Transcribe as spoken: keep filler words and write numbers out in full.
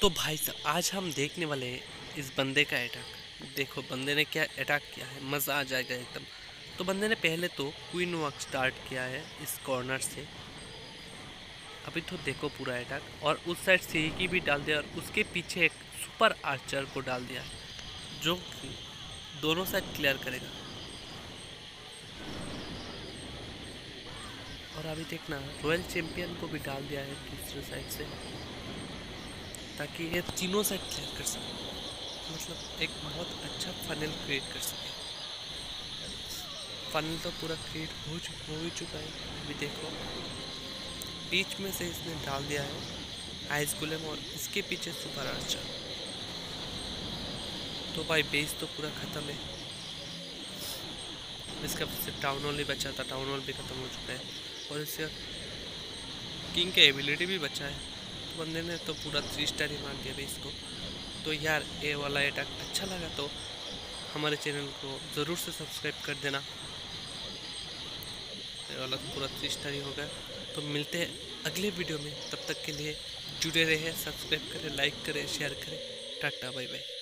तो भाई साहब आज हम देखने वाले हैं इस बंदे का अटैक। देखो बंदे ने क्या अटैक किया है, मज़ा आ जाएगा एकदम। तो बंदे ने पहले तो क्वीन वॉक स्टार्ट किया है इस कॉर्नर से। अभी तो देखो पूरा अटैक, और उस साइड से की भी डाल दिया और उसके पीछे एक सुपर आर्चर को डाल दिया जो कि दोनों साइड क्लियर करेगा। और अभी देखना रॉयल चैंपियन को भी डाल दिया है दूसरे साइड से, ताकि ये तीनों साइड क्लियर कर सके, मतलब एक बहुत अच्छा फनल क्रिएट कर सके। फनल तो पूरा क्रिएट हो चुका हो ही चुका है। अभी देखो बीच में से इसने डाल दिया है आइस गुलेम और इसके पीछे सुपर आर्चर। तो भाई बेस तो पूरा ख़त्म है। इसका सिर्फ टाउन हॉल ही बचा था, टाउन हॉल भी ख़त्म हो चुका है और इसका किंग का एबिलिटी भी बचा है। तो बंदे ने तो पूरा थ्री स्टार ही मार दिया बेस को। तो यार ये वाला अटैक अच्छा लगा तो हमारे चैनल को ज़रूर से सब्सक्राइब कर देना। ये वाला पूरा थ्री स्टार ही होगा। तो मिलते हैं अगले वीडियो में, तब तक के लिए जुड़े रहे, सब्सक्राइब करें, लाइक करें, शेयर करें। Tata bye bye.